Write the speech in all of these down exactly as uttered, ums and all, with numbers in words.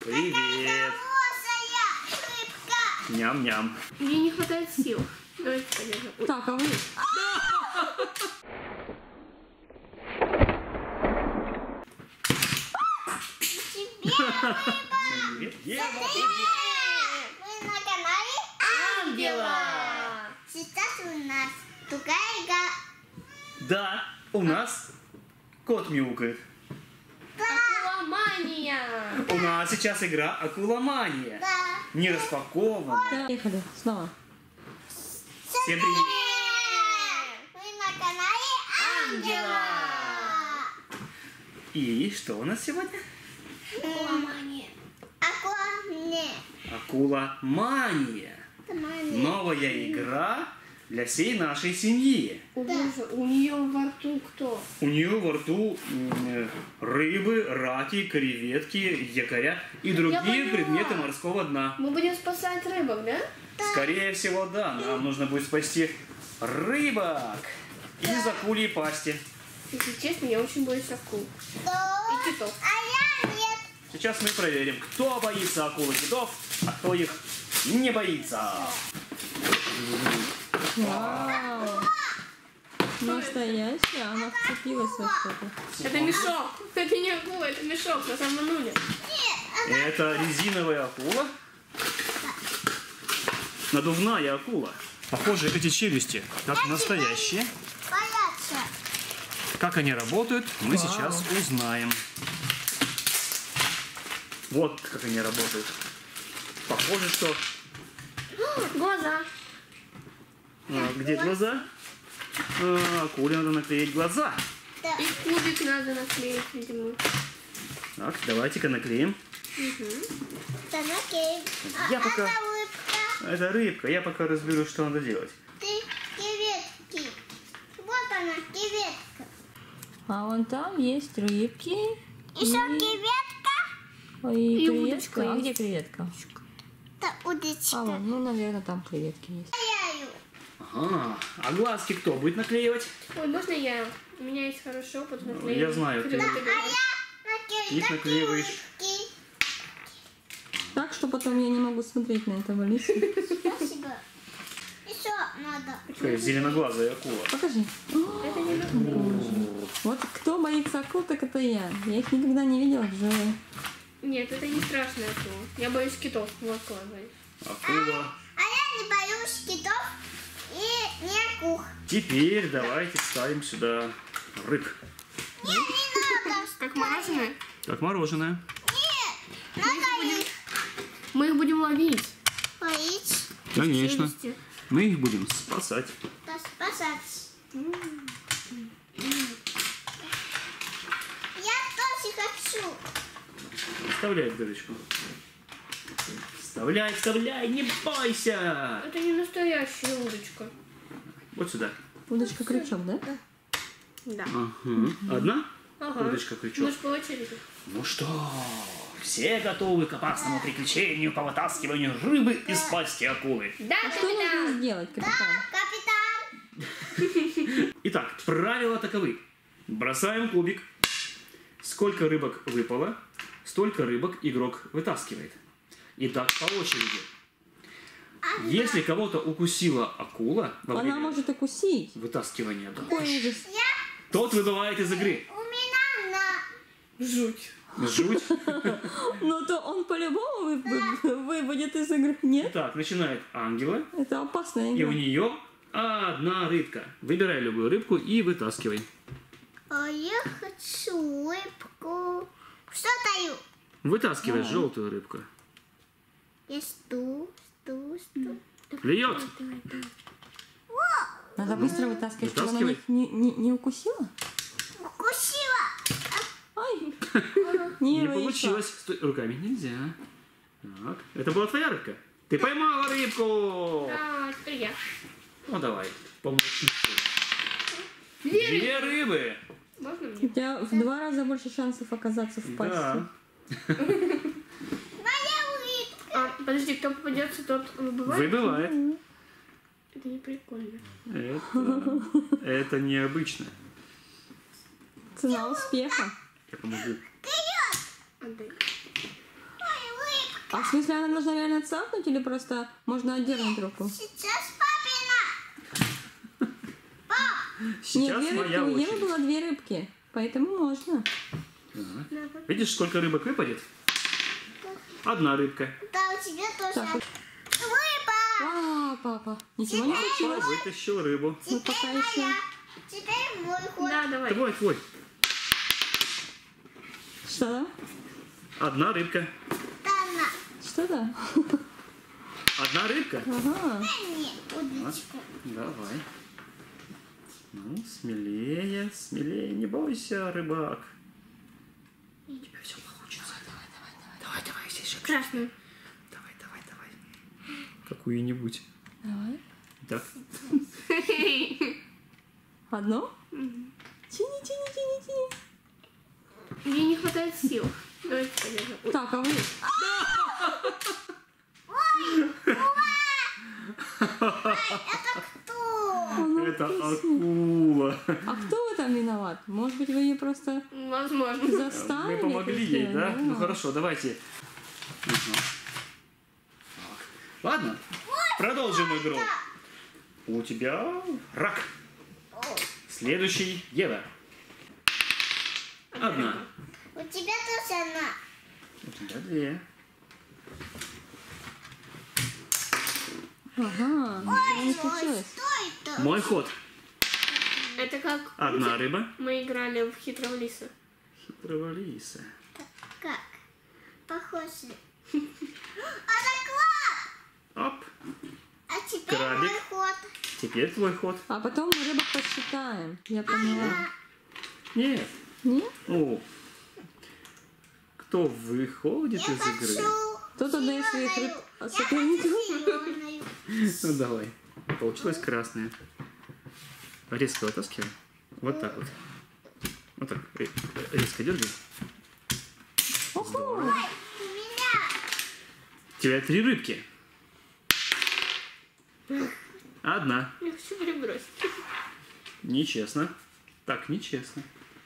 Привет. Ням-ням. Мне не хватает сил. Давайте полезем. Так, а вы... Мы на канале Ангела. Сейчас у нас другая игра. Да, у нас кот мяукает. Акуламания. У нас сейчас игра Акуламания. Да. Не распакована. Поехали, снова. Всем привет. Мы на канале Ангела. И что у нас сегодня? Акуламания. Акуламания. Акуламания. Новая игра для всей нашей семьи. О боже, у нее во рту кто? У нее во рту м, рыбы, раки, креветки, якоря и другие поняла. предметы морского дна. Мы будем спасать рыбок, да? Скорее всего, да. Нам нужно будет спасти рыбок из акульей пасти. Если честно, я очень боюсь акул. И китов. А я нет. Сейчас мы проверим, кто боится акул и китов, а кто их не боится. Вау! Настоящая, она вцепилась во что-то. Это мешок. Это не акула, это мешок. Нас обманули. Это резиновая акула. Надувная акула. Похоже, эти челюсти как настоящие. Боятся. Как они работают, мы Вау. сейчас узнаем. Вот как они работают. Похоже, что... Глаза. А, где глаза? А, акуле надо наклеить глаза. И кубик надо наклеить, видимо. Так, давайте-ка наклеим. Да, окей. А Я пока- это улыбка. Это рыбка, я пока разберу, что надо делать. Ты креветки. Вот она, креветка. А вон там есть рыбки. Еще и... креветка. Ой, И креветка. удочка А есть. где креветка? Да, удочка. А вон, ну, наверное, там креветки есть. Яю. Ага, а глазки кто будет наклеивать? Ой, можно я? У меня есть хороший опыт наклеить. Я знаю, ты- креветок. А я Их наклеиваешь. креветки. Так, что потом я не могу смотреть на этого лиса. Спасибо. Еще надо. Такая зеленоглазая акула. Покажи. Это не надо. Вот кто боится акул, так это я. Я их никогда не видела вживую. Нет, это не страшная акула. Я боюсь китов. Вот кого я боюсь. Акула. А я не боюсь китов и не акух. Теперь давайте ставим сюда рыб. Не, не надо. Как мороженое? Как мороженое. Нет, надо их Мы их будем ловить. поить, Конечно. Челюсти. Мы их будем спасать. да спасать. Я тоже хочу. Вставляй в дырочку. Вставляй, вставляй, не бойся. Это не настоящая удочка. Вот сюда. Удочка-крючок, да? Да. Ага. Одна? Ага. Удочка-крючок. Мы же по очереди. Ну что, все готовы к опасному приключению по вытаскиванию рыбы из пасти акулы? Да, А что нужно сделать, капитан? Капитан. Итак, правила таковы. Бросаем кубик. Сколько рыбок выпало, столько рыбок игрок вытаскивает. Итак, по очереди. Если кого-то укусила акула во Она время может укусить. вытаскивания, да, Какой ужас. тот выбывает из игры. У меня на. Жуть. Жуть. Но то он по-любому вы- вы- выводит из игры. Нет? Итак, начинает ангела, Это опасная и у игра. нее одна рыбка. Выбирай любую рыбку и вытаскивай. А я хочу рыбку. Что даю? Вытаскивай желтую рыбку. Я жду, жду, жду. Клюет. Надо быстро вытаскивать, чтобы она Вытаскивай. не, не, не укусила. Укусила. Ай! Не, Не вышло. получилось. Стой, руками нельзя. Так, это была твоя рыбка. Ты поймала рыбку. А, теперь я. Ну давай, помолчи. Две Две рыбы. Можно мне? У тебя в два раза больше шансов оказаться в пасти. Да. Моя рыбка. А, подожди, кто попадется, тот выбывает? Выбывает. Это не прикольно. Это, это необычно. Цена успеха. Я помогу. Отдай. Моя А в смысле она должна реально цапнуть или просто можно отдернуть руку? Сейчас папина. Пап, Сейчас Нет, две моя рыбки. У Евы очередь. было две рыбки, поэтому можно. Ага. Видишь, сколько рыбок выпадет? Одна рыбка. да, у тебя тоже. Так. Рыба. А, папа, ничего не Папа случилось. вытащил рыбу. Ну, пока Теперь еще. моя. Теперь мой ход. Да, давай. Твой, твой. Что? Одна рыбка. Тана. Что да? Одна рыбка? Ага. Дай мне удочку. Давай. Ну, смелее, смелее, не бойся, рыбак. У тебя все получится. Давай, давай, давай. Давай, давай, здесь же. Красную. Давай, давай, давай. Какую-нибудь. Давай. Так. Одно? Тяни, тяни, тяни, тяни. Мне не хватает сил. Давайте подержим. Ой, Так, а вы? Это кто? Ну, Это вкусно. акула. А кто в этом виноват? Может быть, вы ее просто возможно. заставили? Мы помогли ей, как-то? да? Ну хорошо, давайте. Ага. Так. Ладно, продолжим игру. У тебя рак. Следующий Ева. Одна. У тебя тоже она. У тебя две. Ага, ничего не Ой, случилось. что это? Мой ход. Это как Одна рыба. мы играли в хитрого лиса. Хитрого лиса. Как? Похоже. Это клад. Оп. А теперь Крабик. мой ход. Теперь твой ход. А потом мы рыбок посчитаем. Я поняла. Нет. Нет? О. Кто выходит Я из игры? хочу Тут одна из своих рыб зелёную. соперников. Я хочу зелёную. Ну давай. Получилось красное. Резко вытаскивай. Вот так вот. Вот так. Ре- Резко дергай. Оху. У меня. У тебя три рыбки. Одна. Я хочу перебросить. Нечестно. Так, нечестно.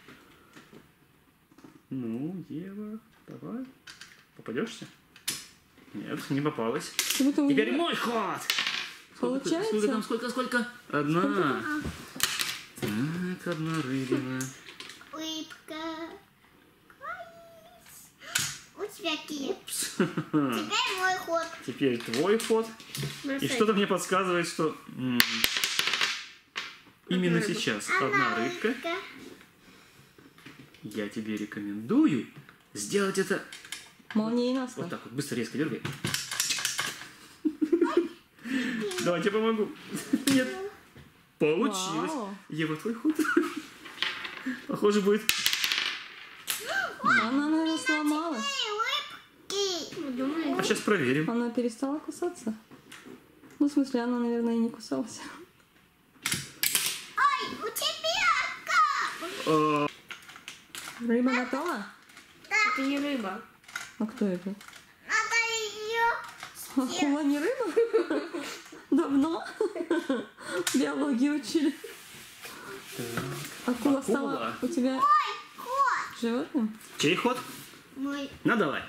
Ну, Ева, давай. Попадешься? Нет, не попалась. Почему-то у Теперь Евы- мой ход! Сколько, Получается? сколько там, сколько, сколько? Одна. Так, одна рыбина. Рыбка. У тебя киев. Пс. Теперь мой ход. Теперь твой ход. И Бросай. что-то мне подсказывает, что м, именно рыба. сейчас Она одна рыбка. рыбка. Я тебе рекомендую сделать это Молниеносно. вот так вот. Быстро, резко дергай. Давай, я тебе помогу. Нет. Получилось. Вау. Ева, твой ход. Похоже, будет. Она, наверное, сломалась. Эй, рыбки. Вы думаете? А сейчас проверим. Она перестала кусаться. Ну, в смысле, она, наверное, и не кусалась. Ой, у тебя как? А, Рыба готова? Это не рыба. А кто это? Надо ее. Акула не рыба? Давно? Биологию учили. Акула Акула. стала у тебя Ход. животным? Чей ход? Мой. Ну, давай.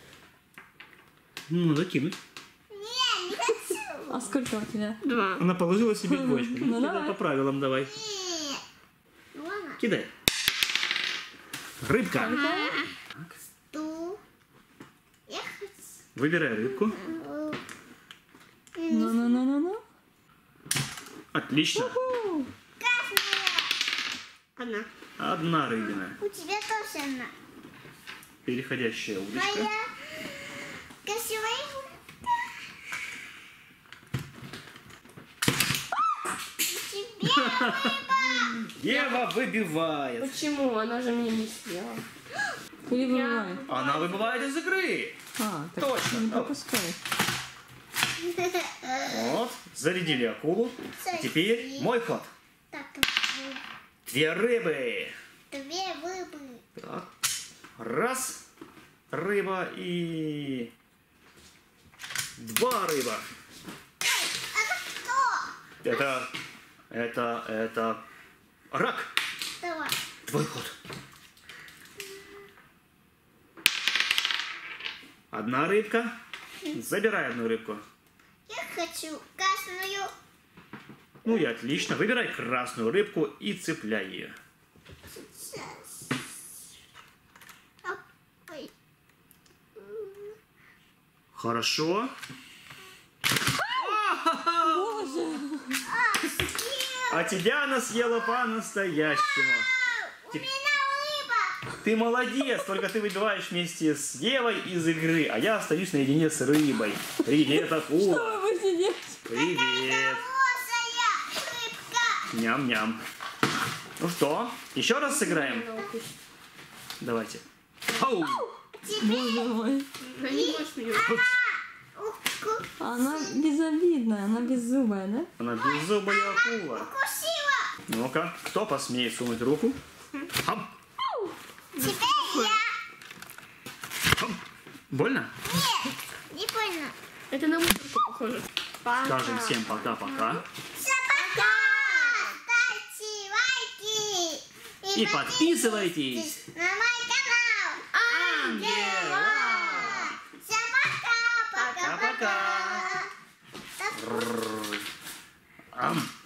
Ну, надо кинуть. Не, не хочу. А сколько у тебя? Два. Она положила себе двоечку. Ну, Ну, кидай давай. по правилам давай. Нет. Ну ладно. Кидай. Рыбка. Ту. Я хочу. Выбирай рыбку. э, Ну-ну-ну-ну-ну. Отлично. Уху. Красная. Одна. Одна рыбина. У тебя тоже она. Переходящая удочка. Моя красивая рыбка. У тебя рыба. Ева выбивает. Почему? Она же меня не съела. Или Я- выбывает? Она выбывает из игры. А, так Точно. не пропускай. Вот. Зарядили акулу. А теперь мой ход. Так, Две рыбы. две рыбы. Так. Раз. Рыба и... Два рыба. Это кто? Это... Это... Это... Рак. Давай. Твой ход. Одна рыбка. Забирай одну рыбку. Я хочу красную. Ну и отлично. Выбирай красную рыбку и цепляй ее. Сейчас. Ой. Хорошо. Боже. А тебя она съела по-настоящему. У меня рыба. Ты молодец, только ты выбиваешь вместе с Евой из игры, а я остаюсь наедине с рыбой. Привет, акула. Что вы сидите? Привет. Хорошая рыбка. Ням-ням. Ну что, еще раз сыграем? Она укусит. Давайте. Ау! Боже мой. Она не может ее. Уку- Она безобидная, она беззубая, да? Она беззубая акула. Укусила. Ну-ка, кто посмеет сунуть руку? Хам. Теперь я. Хам. Больно? Нет, не больно. Это на мусорку похоже. Пока. Скажем всем пока-пока. Пока. Ставьте лайки. И подписывайтесь. на мой канал. Ангела. Всем пока. Пока-пока. Пока-пока. Ам.